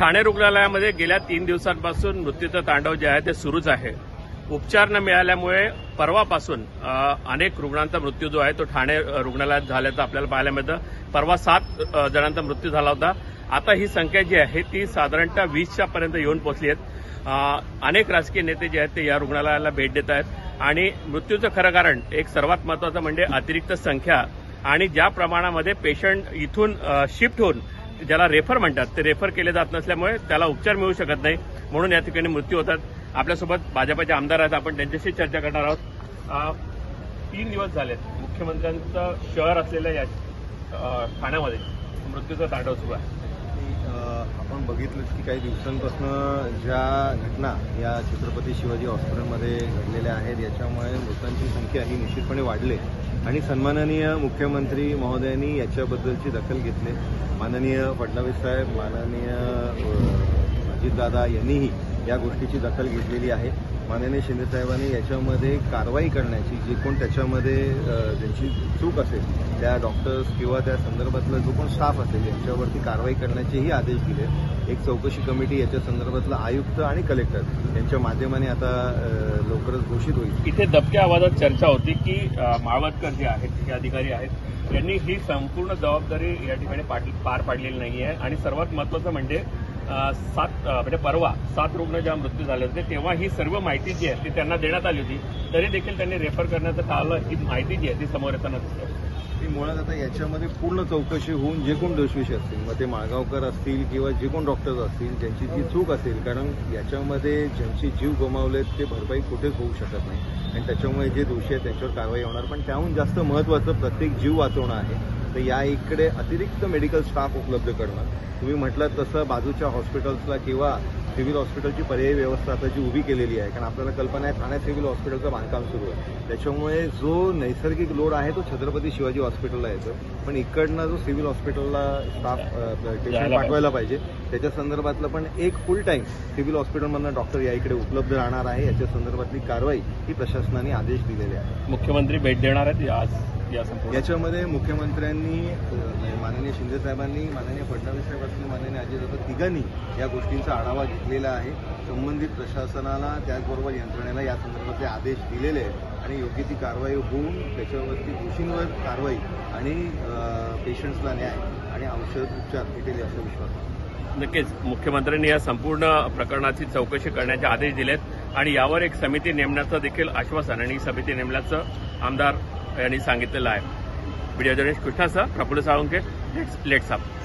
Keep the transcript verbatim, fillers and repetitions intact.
ठाणे रुग्णालयामध्ये गेल्या तीन दिवसांपासून मृत्यूचं तांडव जे आहे ते सुरूच आहे। उपचार न मिळाल्यामुळे परवापासून अनेक रुग्णांचा मृत्यू जो आहे तो ठाणे रुग्णालयात झाल्याचं आपल्याला पाहायला मिळतं। परवा सात जणांचा मृत्यू झाला होता। आता ही संख्या जी आहे ती साधारणतः वीसच्या पर्यंत येऊन पोहोचली आहे। अनेक राजकीय नेते जे आहेत ते या रुग्णालयाला भेट देत आहेत आणि मृत्यूचं खरं कारण एक सर्वात महत्त्वाचं म्हणजे अतिरिक्त संख्या आणि ज्या प्रमाणामध्ये पेशंट इथून शिफ्ट होऊन ज्याला रेफर म्हणतात ते रेफर केले जात नसल्यामुळे त्याला उपचार मिळू शकत नाही, म्हणून या ठिकाणी मृत्यू होतात। आपल्यासोबत भाजपचे आमदार आहेत, आपण त्यांच्याशी चर्चा करणार आहोत। तीन दिवस झालेत मुख्यमंत्र्यांचं शहर असलेल्या या ठाण्यामध्ये मृत्यूचा तांडव सुरू आहे। आपण बघितलं की काही दिवसांपासून ज्या घटना या छत्रपती शिवाजी हॉस्पिटलमध्ये घडलेल्या आहेत याच्यामुळे मृतांची संख्या ही निश्चितपणे वाढली आणि सन्माननीय मुख्यमंत्री महोदयांनी याच्याबद्दलची दखल घेतली। माननीय फडणवीस साहेब, माननीय अजितदादा यांनीही या गोष्टीची दखल घेतलेली आहे। माननीय शिंदे साहेबांनी याच्यामध्ये कारवाई करण्याची, जी कोण त्याच्यामध्ये ज्यांची चूक असेल त्या डॉक्टर्स किंवा त्या संदर्भातला जो कोण स्टाफ असेल यांच्यावरती कारवाई करण्याचेही आदेश दिले। एक चौकशी कमिटी याच्या संदर्भातला आयुक्त आणि कलेक्टर यांच्या माध्यमाने आता लवकरच घोषित होईल। इथे दबक्या आवाजात चर्चा होती की माळवदकर जे आहेत, जे अधिकारी आहेत, यांनी ही संपूर्ण जबाबदारी या ठिकाणी पार पाडलेली नाही आहे आणि सर्वात महत्त्वाचं म्हणजे सात म्हणजे परवा सात रुग्ण जेव्हा मृत्यू झाले होते तेव्हा ही सर्व माहिती जी आहे ती त्यांना देण्यात आली होती, तरी देखील त्यांनी रेफर करण्याचं टाळलं। ही माहिती जी आहे ती समोर येताना दिसते। ती मुळात आता याच्यामध्ये पूर्ण चौकशी होऊन जे कोण दोषी असतील, मग ते माळगावकर असतील किंवा जे कोण डॉक्टर्स असतील ज्यांची जी चूक असेल, कारण याच्यामध्ये ज्यांची जीव गमावलेत ते भरपाई कुठेच होऊ शकत नाही आणि त्याच्यामुळे जे दोषी आहेत त्यांच्यावर कारवाई होणार। पण त्याहून जास्त महत्त्वाचं प्रत्येक जीव वाचवणं आहे। तर या इकडे अतिरिक्त मेडिकल स्टाफ उपलब्ध करणं, तुम्ही म्हटलं तसं बाजूच्या हॉस्पिटल्सला किंवा सिव्हिल हॉस्पिटलची पर्यायी व्यवस्था आता जी उभी केलेली आहे, कारण आपल्याला कल्पना आहे ठाणे सिव्हिल हॉस्पिटलचं बांधकाम सुरू आहे, त्याच्यामुळे जो नैसर्गिक लोड आहे तो छत्रपती शिवाजी हॉस्पिटलला येतो, पण इकडनं जो सिव्हिल हॉस्पिटलला स्टाफ पेशंट पाठवायला पाहिजे त्याच्या संदर्भातलं पण एक फुल टाईम सिव्हिल हॉस्पिटलमधनं डॉक्टर या इकडे उपलब्ध राहणार आहे। याच्या संदर्भातली कारवाई ही प्रशासनाने आदेश दिलेले आहे। मुख्यमंत्री भेट देणार आहेत आज याच्यामध्ये मुख्यमंत्र्यांनी, माननीय शिंदे साहेबांनी, माननीय फडणवीस साहेब असतील, माननीय अजितदादा तिघांनी या गोष्टींचा आढावा घेतलेला आहे। संबंधित प्रशासनाला त्याचबरोबर यंत्रणेला या संदर्भातले आदेश दिलेले आहेत आणि योग्य ती कारवाई होऊन त्याच्यावरती दोषींवर कारवाई आणि पेशंट्सला न्याय आणि औषध उपचार भेटेल असा विश्वास। नक्कीच मुख्यमंत्र्यांनी या संपूर्ण प्रकरणाची चौकशी करण्याचे आदेश दिलेत आणि यावर एक समिती नेमण्याचं देखील आश्वासन आणि समिती नेमल्याचं आमदार यांनी सांगितलेलं आहे। व्हिडिओ जर्नलिस्ट कृष्णासह प्रफुल्ल साळुंके, लेट्स अप।